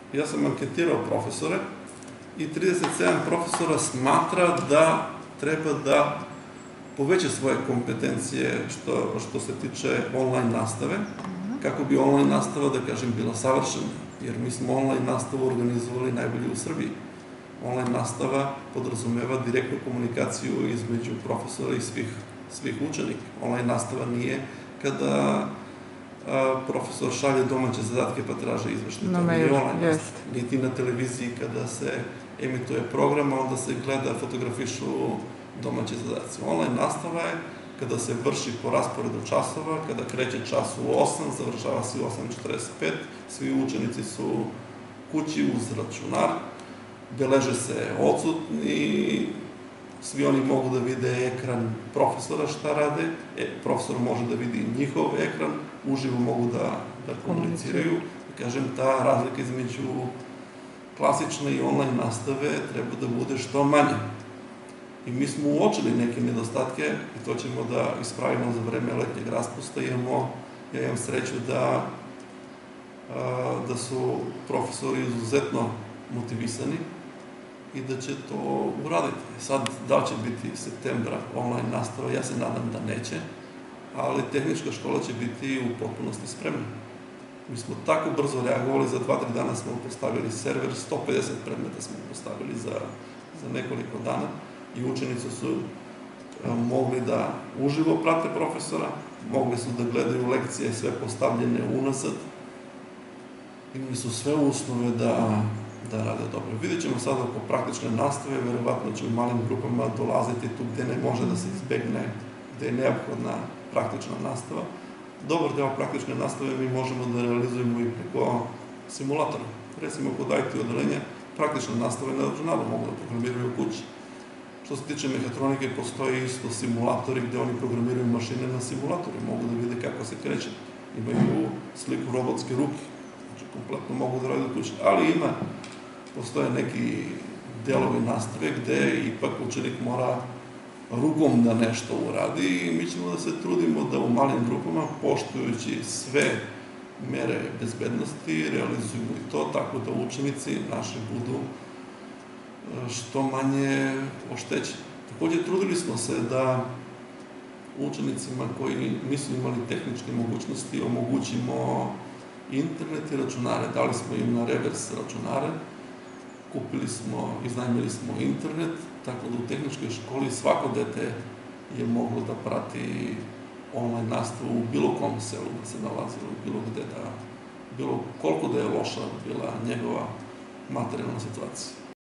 ja sam anketirao profesore i 37 profesora smatra da treba da poveća svoje kompetencije što se tiče online nastave, kako bi online nastava, da kažem, bila savršena. Jer mi smo online nastavu organizovali najbolje u Srbiji. Online nastava podrazumeva direktnu komunikaciju između profesora i svih učenika. Online nastava nije kada profesor šalje domaće zadatke pa traže izveštaj. To nije online nastava. Niti na televiziji kada se emituje program, onda se gleda, fotografišu domaće zadaci. Online nastava je kada se vrši po rasporedu časova, kada kreće čas u 8, završava se u 8:45, svi učenici su kući uz računar, beleže se odsutni, svi oni mogu da vide ekran profesora šta rade, profesor može da vidi njihov ekran, uživo mogu da komuniciraju. Kažem, ta razlika između klasične i online nastave treba da bude što manje. I mi smo uočili neke nedostatke i to ćemo da ispravimo za vreme letnjeg raspusta. Ja imam sreću da su profesori izuzetno motivisani i da će to uraditi. Sad, da li će biti septembra online nastava, ja se nadam da neće, ali tehnička škola će biti u potpunosti spremna. Mi smo tako brzo reagovali, za 2-3 dana smo postavili server, 150 predmeta smo postavili za nekoliko dana i učenici su mogli da uživo prate profesora, mogli su da gledaju lekcije sve postavljene unazad. Imali su sve uslove da rade dobro. Vidjet ćemo sad oko praktične nastave, verovatno će u malim grupama dolaziti tu gde ne može da se izbegne, gde je neophodna praktična nastava. Dobar deo praktične nastave mi možemo da realizujemo i preko simulatora. Recimo, kod IT odelenja, praktična nastava je na računaru, mogu da programiraju kući. Što se tiče mehatronike, postoji isto simulatori gde oni programiraju mašine na simulatoru, mogu da vide kako se kreće. Imaju sliku robotske ruke, znači kompletno mogu da rade kući. Ali postoje neki delovi nastave gde ipak učenik mora rukom da nešto uradi i mi ćemo da se trudimo da u malim grupama, poštujući sve mere bezbednosti, realizujemo i to tako da učenici naši budu što manje oštećeni. Takođe, trudili smo se da učenicima koji nisu imali tehničke mogućnosti omogućimo internet i računare. Dali smo im na revers računare, kupili smo, iznajmili smo internet, tako da u tehničkoj školi svako dete je moglo da prati online nastavu u bilo kom selu da se nalazilo, bilo gde koliko da je loša bila njegova materijalna situacija.